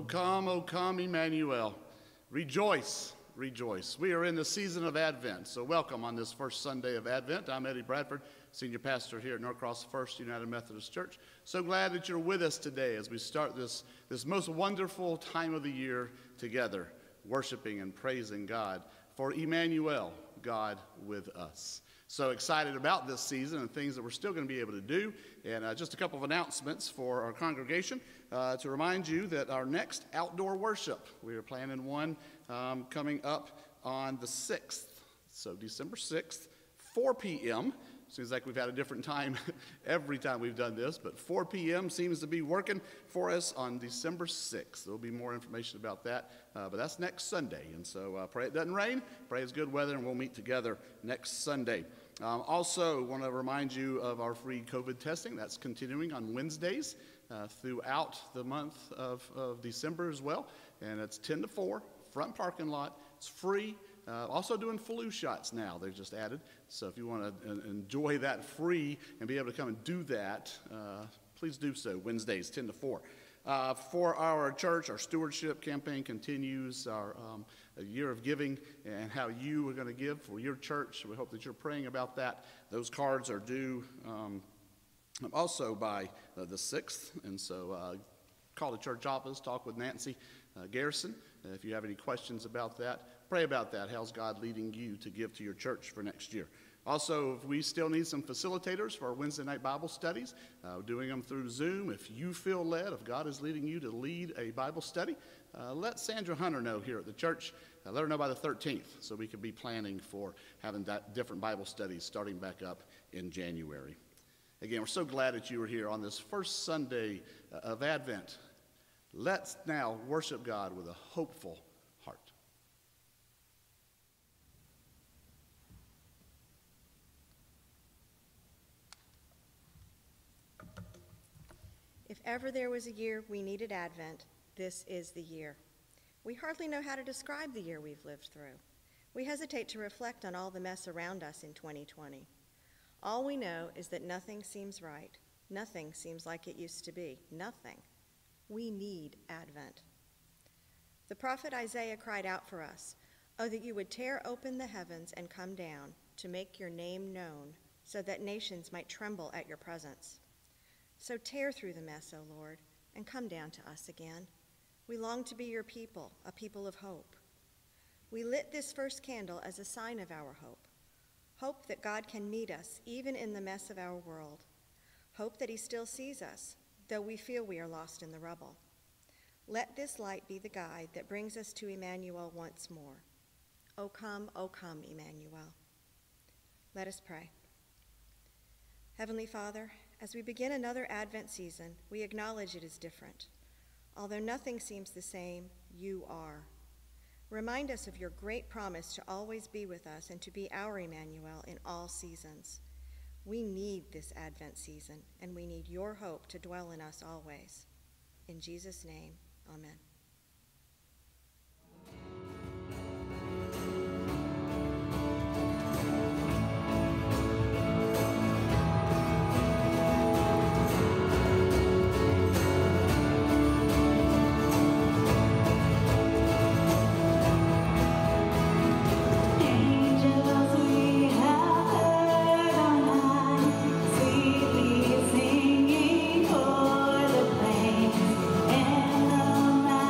O come, Emmanuel. Rejoice, rejoice. We are in the season of Advent, so welcome on this first Sunday of Advent. I'm Eddie Bradford, senior pastor here at Norcross First United Methodist Church. So glad that you're with us today as we start this most wonderful time of the year together, worshiping and praising God for Emmanuel, God with us. So excited about this season and things that we're still going to be able to do. And just a couple of announcements for our congregation to remind you that our next outdoor worship, we are planning one coming up on the 6th. So December 6th, 4 p.m. Seems like we've had a different time every time we've done this, but 4 p.m. seems to be working for us on December 6th. There'll be more information about that, but that's next Sunday. And so pray it doesn't rain, pray it's good weather, and we'll meet together next Sunday. Also, want to remind you of our free COVID testing. That's continuing on Wednesdays throughout the month of December as well. And it's 10 to 4, front parking lot. It's free. Also doing flu shots now, they've just added. So if you want to enjoy that free and be able to come and do that, please do so, Wednesdays, 10 to 4. For our church, our stewardship campaign continues, our a year of giving and how you are going to give for your church. We hope that you're praying about that. Those cards are due also by the 6th, and so call the church office, talk with Nancy Garrison if you have any questions about that. Pray about that. How's God leading you to give to your church for next year? Also, we still need some facilitators for our Wednesday night Bible studies, doing them through Zoom. If you feel led, if God is leading you to lead a Bible study, let Sandra Hunter know here at the church. Let her know by the 13th so we can be planning for having that different Bible studies starting back up in January. Again, we're so glad that you are here on this first Sunday of Advent. Let's now worship God with a hopeful heart. If ever there was a year we needed Advent, this is the year. We hardly know how to describe the year we've lived through. We hesitate to reflect on all the mess around us in 2020. All we know is that nothing seems right. Nothing seems like it used to be. Nothing. We need Advent. The prophet Isaiah cried out for us, "Oh, that you would tear open the heavens and come down to make your name known, so that nations might tremble at your presence." So tear through the mess, O Lord, and come down to us again. We long to be your people, a people of hope. We lit this first candle as a sign of our hope. Hope that God can meet us even in the mess of our world. Hope that he still sees us, though we feel we are lost in the rubble. Let this light be the guide that brings us to Emmanuel once more. O come, Emmanuel. Let us pray. Heavenly Father, as we begin another Advent season, we acknowledge it is different. Although nothing seems the same, you are. Remind us of your great promise to always be with us and to be our Emmanuel in all seasons. We need this Advent season, and we need your hope to dwell in us always. In Jesus' name, amen. Singing for the plains and the mountains.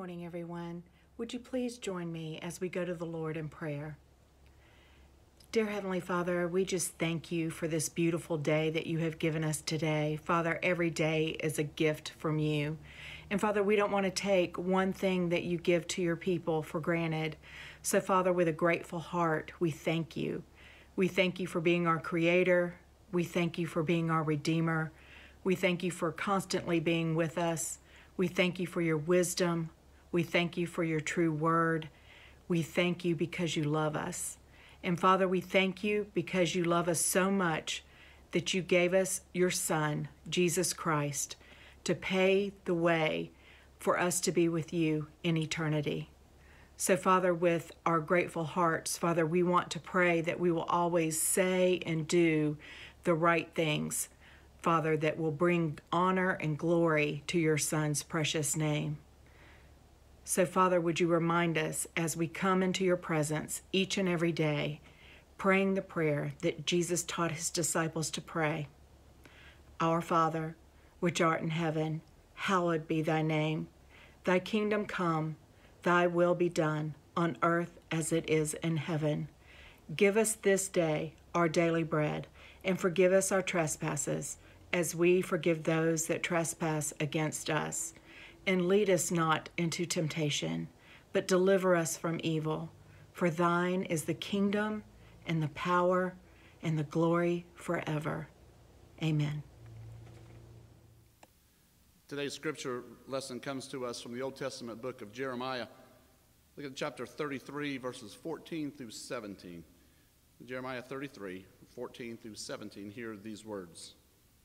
morning, everyone. Would you please join me as we go to the Lord in prayer? Dear Heavenly Father, we just thank you for this beautiful day that you have given us today. Father, every day is a gift from you. And Father, we don't want to take one thing that you give to your people for granted. So Father, with a grateful heart, we thank you. We thank you for being our Creator. We thank you for being our Redeemer. We thank you for constantly being with us. We thank you for your wisdom. We thank you for your true word. We thank you because you love us. And Father, we thank you because you love us so much that you gave us your Son, Jesus Christ, to pay the way for us to be with you in eternity. So Father, with our grateful hearts, Father, we want to pray that we will always say and do the right things, Father, that will bring honor and glory to your Son's precious name. So, Father, would you remind us as we come into your presence each and every day, praying the prayer that Jesus taught his disciples to pray. Our Father, which art in heaven, hallowed be thy name. Thy kingdom come, thy will be done, on earth as it is in heaven. Give us this day our daily bread, and forgive us our trespasses, as we forgive those that trespass against us. And lead us not into temptation, but deliver us from evil. For thine is the kingdom, and the power, and the glory forever. Amen. Today's scripture lesson comes to us from the Old Testament book of Jeremiah. Look at chapter 33, verses 14 through 17. Jeremiah 33, 14 through 17, hear these words.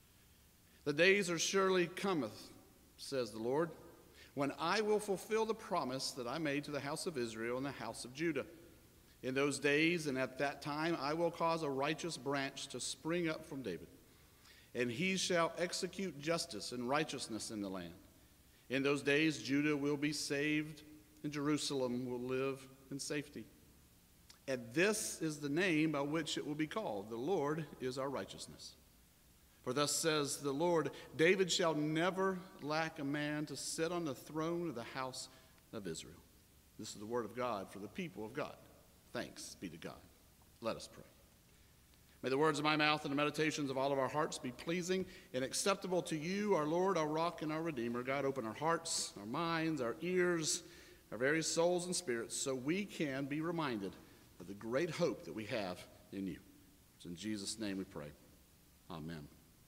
The days are surely cometh, says the Lord, when I will fulfill the promise that I made to the house of Israel and the house of Judah. In those days and at that time I will cause a righteous branch to spring up from David, and he shall execute justice and righteousness in the land. In those days Judah will be saved, and Jerusalem will live in safety. And this is the name by which it will be called. The Lord is our righteousness. For thus says the Lord, David shall never lack a man to sit on the throne of the house of Israel. This is the word of God for the people of God. Thanks be to God. Let us pray. May the words of my mouth and the meditations of all of our hearts be pleasing and acceptable to you, our Lord, our rock, and our Redeemer. God, open our hearts, our minds, our ears, our very souls and spirits, so we can be reminded of the great hope that we have in you. It's in Jesus' name we pray. Amen.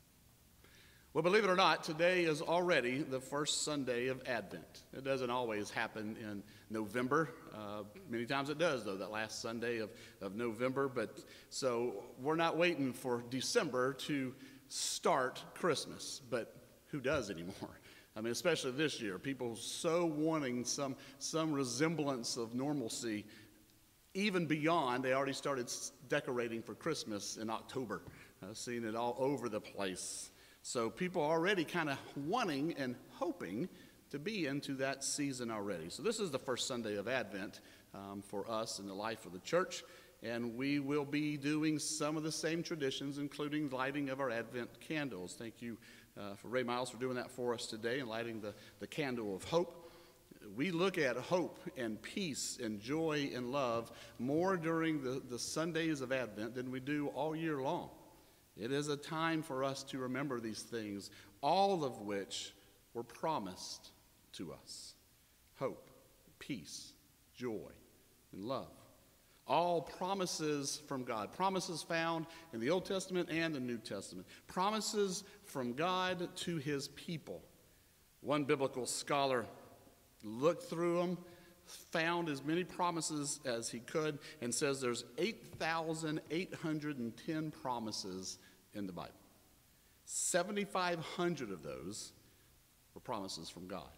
Well, believe it or not, today is already the first Sunday of Advent. It doesn't always happen in November. Many times it does, though, that last Sunday of November. But so we're not waiting for December to start Christmas. But who does anymore? I mean, especially this year. People so wanting some resemblance of normalcy. Even beyond, they already started decorating for Christmas in October. Seeing it all over the place. So people are already kind of wanting and hoping to be into that season already. So this is the first Sunday of Advent for us in the life of the church. And we will be doing some of the same traditions, including lighting of our Advent candles. Thank you for Ray Miles for doing that for us today and lighting the candle of hope. We look at hope and peace and joy and love more during the Sundays of Advent than we do all year long. It is a time for us to remember these things, all of which were promised to us. Hope, peace, joy, and love. All promises from God. Promises found in the Old Testament and the New Testament. Promises from God to his people. One biblical scholar looked through them, found as many promises as he could, and says there's 8,810 promises in the Bible. 7,500 of those were promises from God.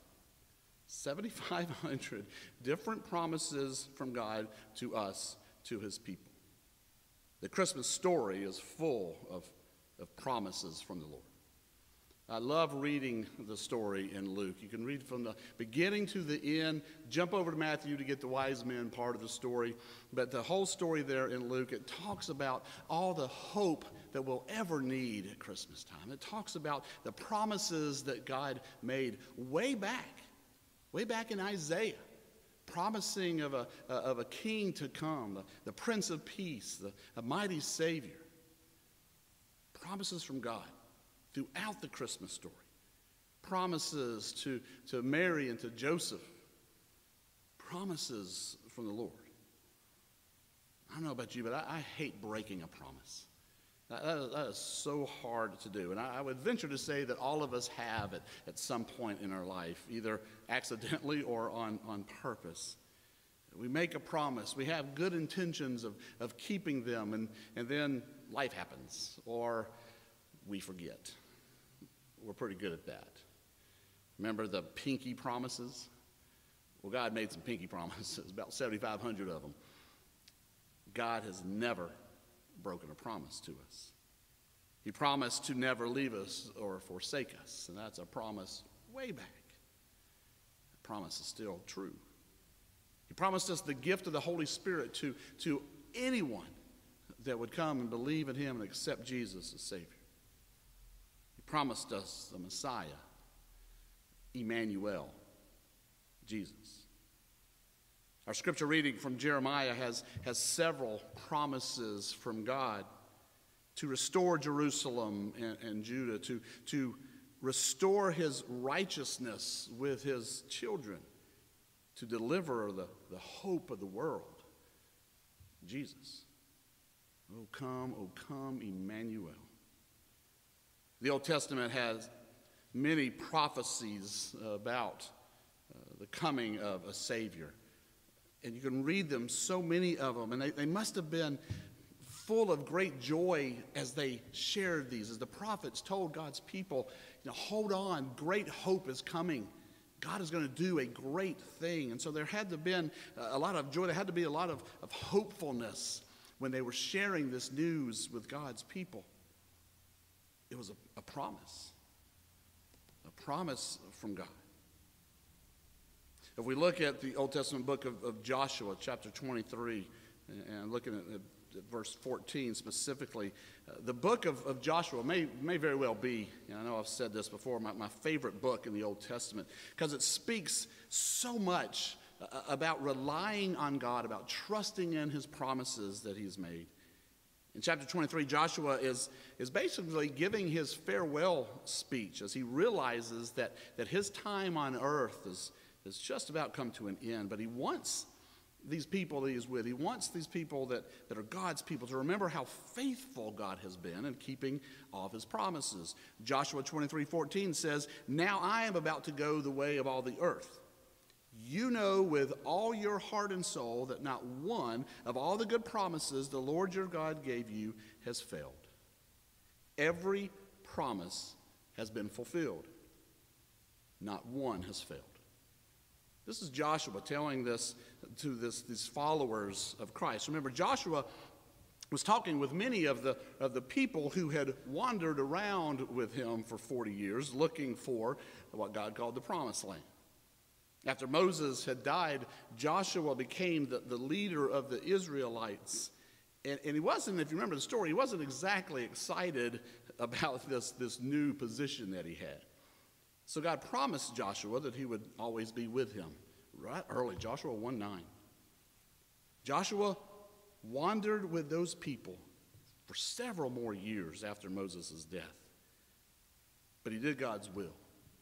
7,500 different promises from God to us, to his people. The Christmas story is full of promises from the Lord. I love reading the story in Luke. You can read from the beginning to the end, jump over to Matthew to get the wise men part of the story. But the whole story there in Luke, it talks about all the hope that we'll ever need at Christmas time. It talks about the promises that God made way back Way back in Isaiah, promising of a king to come, the Prince of Peace, a mighty Savior. Promises from God throughout the Christmas story. Promises to Mary and to Joseph. Promises from the Lord. I don't know about you, but I hate breaking a promise. That is so hard to do. And I would venture to say that all of us have at some point in our life, either accidentally or on purpose. We make a promise. We have good intentions of keeping them, and then life happens, or we forget. We're pretty good at that. Remember the pinky promises? Well, God made some pinky promises, about 7,500 of them. God has never broken a promise to us. He promised to never leave us or forsake us, and that's a promise way back. That promise is still true. He promised us the gift of the Holy Spirit to anyone that would come and believe in him and accept Jesus as Savior. He promised us the Messiah, Emmanuel, Jesus. Our scripture reading from Jeremiah has several promises from God to restore Jerusalem and Judah, to restore his righteousness with his children, to deliver the hope of the world, Jesus. O come, Emmanuel. The Old Testament has many prophecies about the coming of a Savior. And you can read them, so many of them, and they must have been full of great joy as they shared these, as the prophets told God's people, hold on, great hope is coming. God is going to do a great thing. And so there had to have been a lot of joy. There had to be a lot of hopefulness when they were sharing this news with God's people. It was a promise from God. If we look at the Old Testament book of Joshua, chapter 23, and looking at verse 14 specifically, the book of Joshua may very well be, and I know I've said this before, my favorite book in the Old Testament, because it speaks so much about relying on God, about trusting in his promises that he's made. In chapter 23, Joshua is basically giving his farewell speech as he realizes that his time on earth has just about come to an end, but he wants these people that he's with, he wants these people that are God's people to remember how faithful God has been in keeping all of his promises. Joshua 23:14 says, "Now I am about to go the way of all the earth. You know with all your heart and soul that not one of all the good promises the Lord your God gave you has failed. Every promise has been fulfilled. Not one has failed." This is Joshua telling this to these followers of Christ. Remember, Joshua was talking with many of the people who had wandered around with him for 40 years looking for what God called the Promised Land. After Moses had died, Joshua became the leader of the Israelites. And he wasn't, if you remember the story, he wasn't exactly excited about this new position that he had. So God promised Joshua that he would always be with him. Right early, Joshua 1:9. Joshua wandered with those people for several more years after Moses' death. But he did God's will.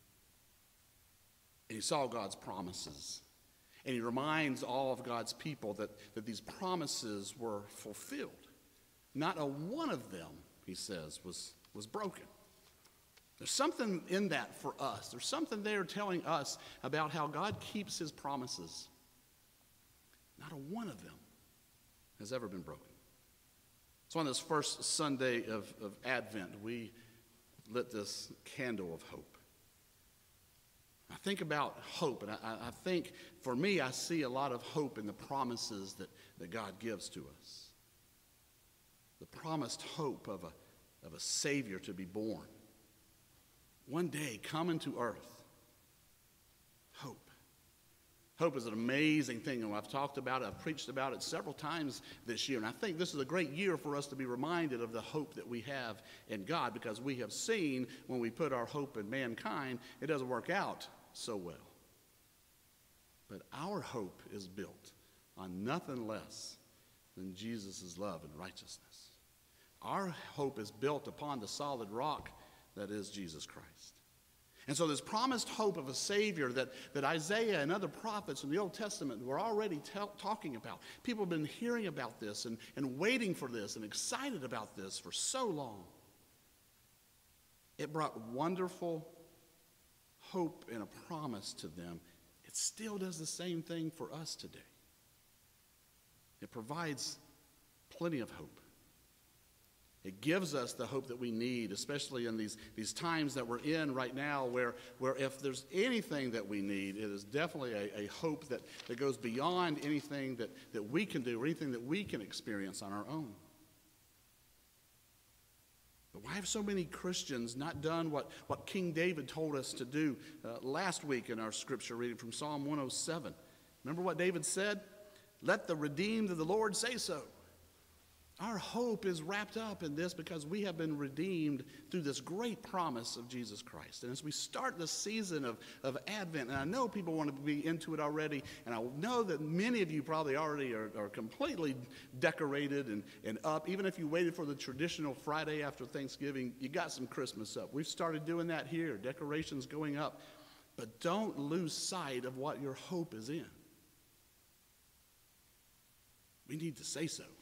And he saw God's promises. And he reminds all of God's people that these promises were fulfilled. Not a one of them, he says, was broken. There's something in that for us. There's something there telling us about how God keeps his promises. Not a one of them has ever been broken. So on this first Sunday of Advent, we lit this candle of hope. I think about hope, and I think, for me, I see a lot of hope in the promises that God gives to us. The promised hope of a Savior to be born. One day, coming to earth. Hope. Hope is an amazing thing, and I've talked about it, I've preached about it several times this year, and I think this is a great year for us to be reminded of the hope that we have in God, because we have seen when we put our hope in mankind, it doesn't work out so well. But our hope is built on nothing less than Jesus' love and righteousness. Our hope is built upon the solid rock that is Jesus Christ. And so this promised hope of a Savior that Isaiah and other prophets in the Old Testament were already talking about. People have been hearing about this and waiting for this and excited about this for so long. It brought wonderful hope and a promise to them. It still does the same thing for us today. It provides plenty of hope. It gives us the hope that we need, especially in these times that we're in right now, where if there's anything that we need, it is definitely a hope that goes beyond anything that we can do or anything that we can experience on our own. But why have so many Christians not done what King David told us to do last week in our scripture reading from Psalm 107? Remember what David said? Let the redeemed of the Lord say so. Our hope is wrapped up in this because we have been redeemed through this great promise of Jesus Christ. And as we start the season of Advent, and I know people want to be into it already, and I know that many of you probably already are completely decorated and up. Even if you waited for the traditional Friday after Thanksgiving, you got some Christmas up. We've started doing that here, decorations going up. But don't lose sight of what your hope is in. We need to say so.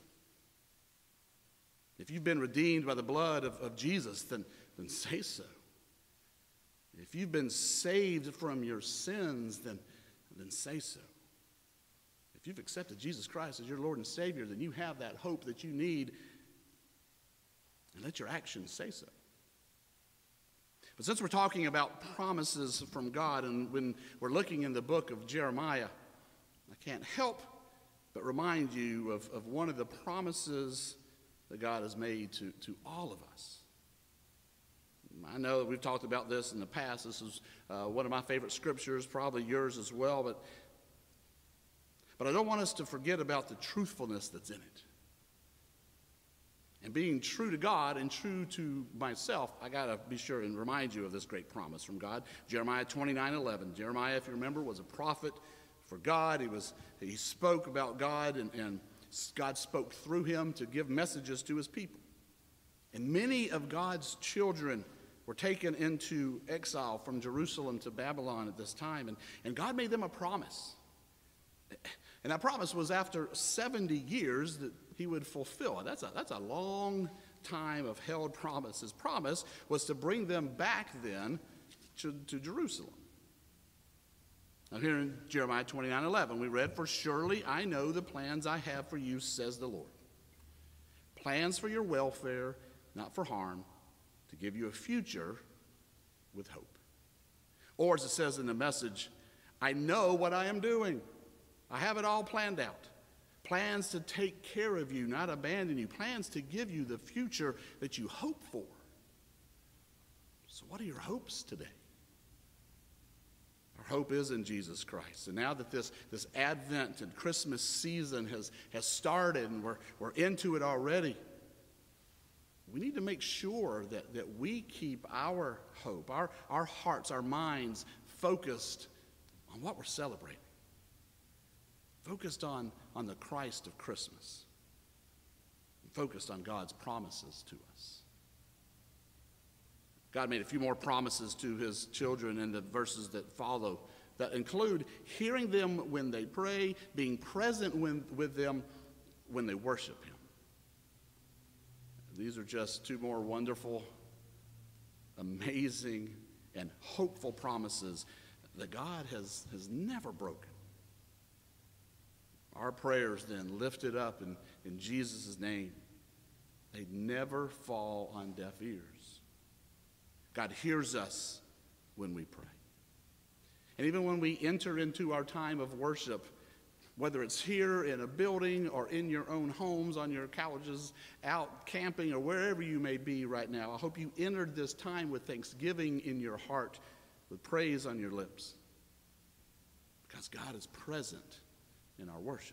If you've been redeemed by the blood of Jesus, then say so. If you've been saved from your sins, then say so. If you've accepted Jesus Christ as your Lord and Savior, then you have that hope that you need, and let your actions say so. But since we're talking about promises from God, and when we're looking in the book of Jeremiah, I can't help but remind you of one of the promises that God has made to all of us. I know that we've talked about this in the past. This is one of my favorite scriptures, probably yours as well, but I don't want us to forget about the truthfulness that's in it. And being true to God and true to myself, I got to be sure and remind you of this great promise from God. Jeremiah 29:11. Jeremiah, if you remember, was a prophet for God. He spoke about God, and God spoke through him to give messages to his people. And many of God's children were taken into exile from Jerusalem to Babylon at this time. And God made them a promise. And that promise was after 70 years that he would fulfill it. That's a long time of held promise. His promise was to bring them back then to Jerusalem. Now here in Jeremiah 29:11, we read, "For surely I know the plans I have for you, says the Lord. Plans for your welfare, not for harm, to give you a future with hope." Or as it says in the Message, "I know what I am doing. I have it all planned out. Plans to take care of you, not abandon you. Plans to give you the future that you hope for." So what are your hopes today? Our hope is in Jesus Christ. And now that this Advent and Christmas season has started and we're into it already, we need to make sure that we keep our hope, our hearts, our minds focused on what we're celebrating. Focused on the Christ of Christmas. Focused on God's promises to us. God made a few more promises to his children in the verses that follow that include hearing them when they pray, being present with them when they worship him. These are just two more wonderful, amazing, and hopeful promises that God has never broken. Our prayers then lifted up in Jesus' name, they never fall on deaf ears. God hears us when we pray. And even when we enter into our time of worship, whether it's here in a building or in your own homes, on your couches, out camping, or wherever you may be right now, I hope you entered this time with thanksgiving in your heart, with praise on your lips. Because God is present in our worship.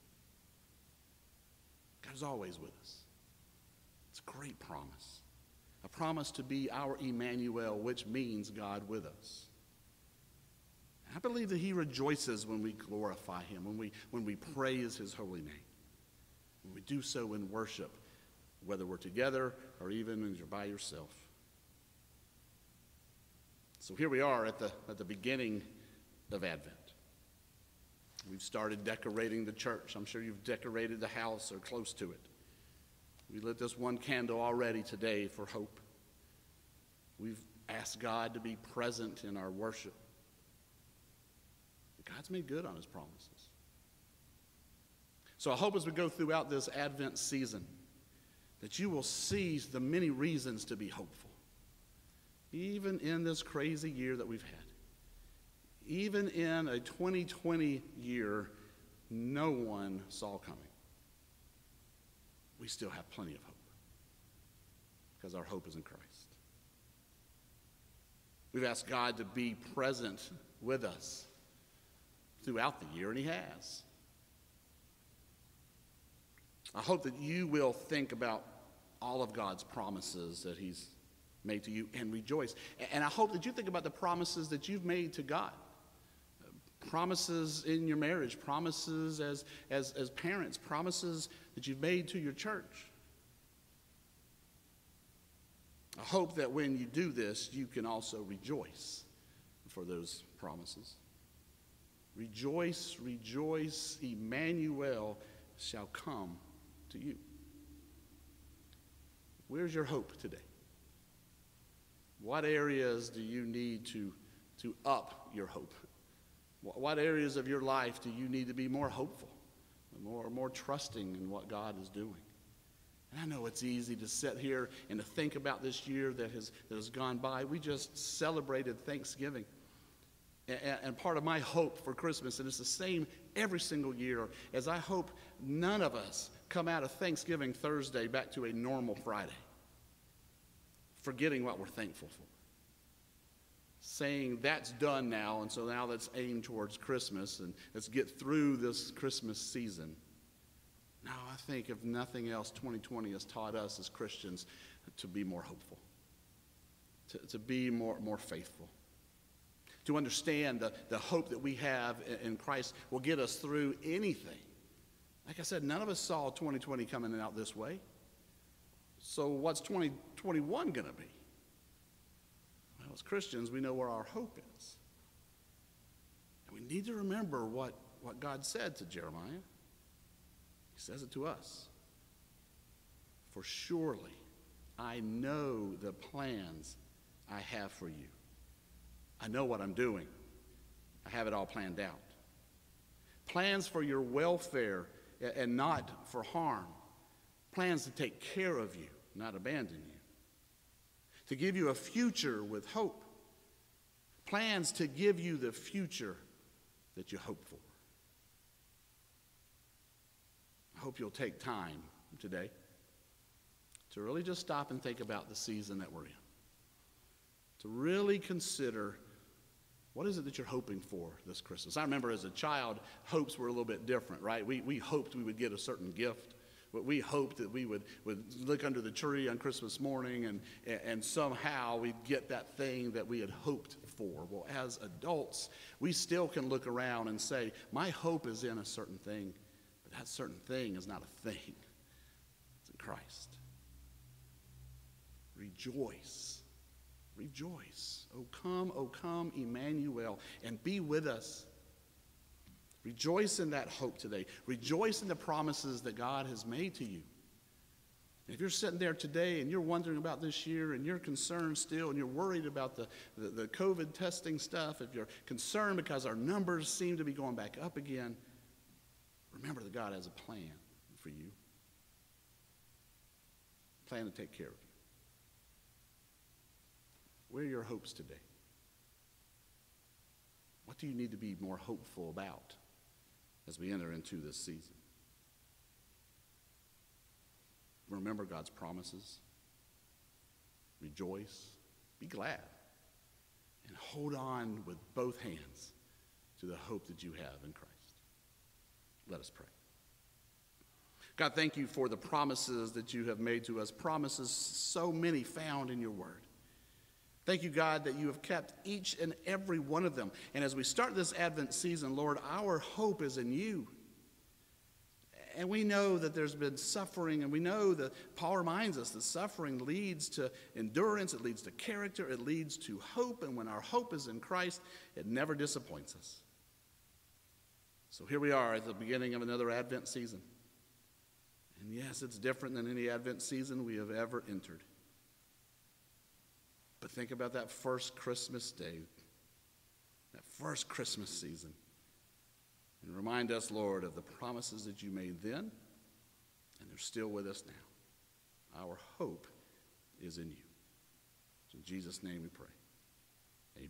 God is always with us. It's a great promise. A promise to be our Emmanuel, which means God with us. I believe that he rejoices when we glorify him, when we praise his holy name, when we do so in worship, whether we're together or even as you're by yourself. So here we are at the beginning of Advent. We've started decorating the church. I'm sure you've decorated the house or close to it. We lit this one candle already today for hope. We've asked God to be present in our worship. God's made good on his promises. So I hope as we go throughout this Advent season that you will see the many reasons to be hopeful. Even in this crazy year that we've had. Even in a 2020 year no one saw coming. We still have plenty of hope. Because our hope is in Christ. We've asked God to be present with us throughout the year, and he has. I hope that you will think about all of God's promises that he's made to you and rejoice. And I hope that you think about the promises that you've made to God. Promises in your marriage, promises as parents, promises that you've made to your church. I hope that when you do this, you can also rejoice for those promises. Rejoice, rejoice, Emmanuel shall come to you. Where's your hope today? What areas do you need to up your hope? What areas of your life do you need to be more hopeful, more trusting in what God is doing? And I know it's easy to sit here and to think about this year that has gone by. We just celebrated Thanksgiving. And part of my hope for Christmas, and it's the same every single year, as I hope none of us come out of Thanksgiving Thursday back to a normal Friday, forgetting what we're thankful for. Saying that's done now, and so now let's aim towards Christmas, and let's get through this Christmas season. No, I think if nothing else, 2020 has taught us as Christians to be more hopeful, to be more faithful. To understand the hope that we have in Christ will get us through anything. Like I said, none of us saw 2020 coming out this way. So what's 2021 going to be? Well, as Christians, we know where our hope is. And we need to remember what God said to Jeremiah. He says it to us. For surely I know the plans I have for you. I know what I'm doing. I have it all planned out. Plans for your welfare and not for harm. Plans to take care of you, not abandon you. To give you a future with hope. Plans to give you the future that you hope for. I hope you'll take time today to really just stop and think about the season that we're in. To really consider what is it that you're hoping for this Christmas. I remember as a child, hopes were a little bit different, right? We hoped we would get a certain gift. We hoped that we would look under the tree on Christmas morning and somehow we'd get that thing that we had hoped for. Well, as adults, we still can look around and say, my hope is in a certain thing, but that certain thing is not a thing. It's in Christ. Rejoice. Rejoice. O come, Emmanuel, and be with us. Rejoice in that hope today. Rejoice in the promises that God has made to you. And if you're sitting there today and you're wondering about this year and you're concerned still and you're worried about the COVID testing stuff, if you're concerned because our numbers seem to be going back up again, remember that God has a plan for you. A plan to take care of you. Where are your hopes today? What do you need to be more hopeful about as we enter into this season? Remember God's promises. Rejoice. Be glad. And hold on with both hands to the hope that you have in Christ. Let us pray. God, thank you for the promises that you have made to us. Promises so many found in your word. Thank you, God, that you have kept each and every one of them. And as we start this Advent season, Lord, our hope is in you. And we know that there's been suffering, and we know that Paul reminds us that suffering leads to endurance, it leads to character, it leads to hope, and when our hope is in Christ, it never disappoints us. So here we are at the beginning of another Advent season. And yes, it's different than any Advent season we have ever entered. But think about that first Christmas day, that first Christmas season. And remind us, Lord, of the promises that you made then, and they're still with us now. Our hope is in you. In Jesus' name we pray. Amen.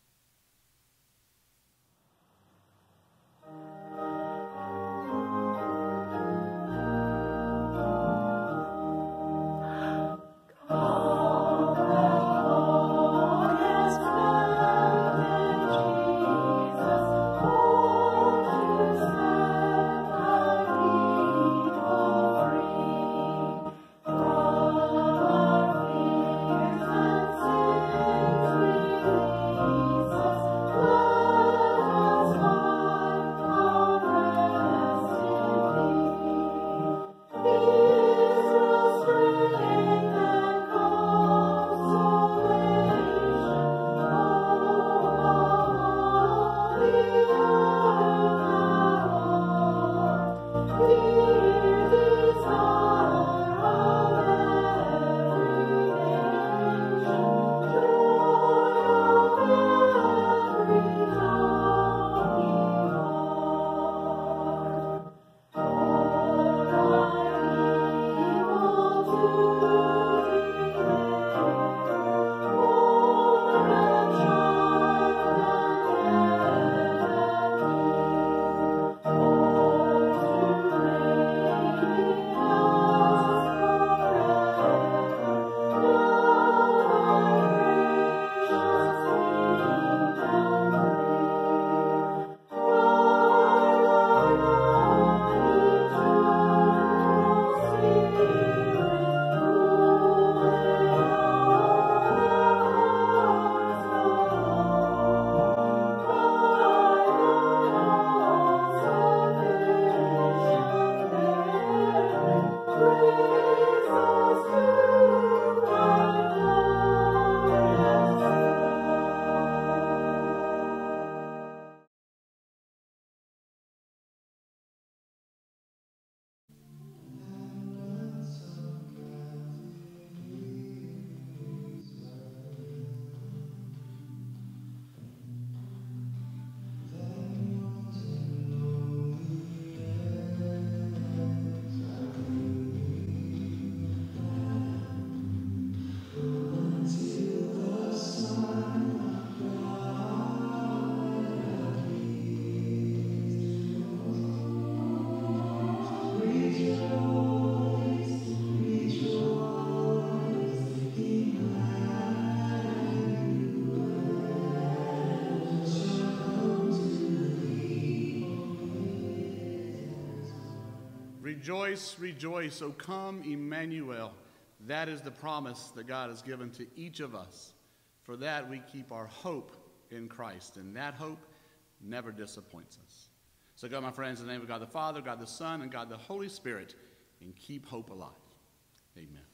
Rejoice, rejoice, O come, Emmanuel. That is the promise that God has given to each of us. For that we keep our hope in Christ, and that hope never disappoints us. So go, my friends, in the name of God the Father, God the Son, and God the Holy Spirit, and keep hope alive. Amen.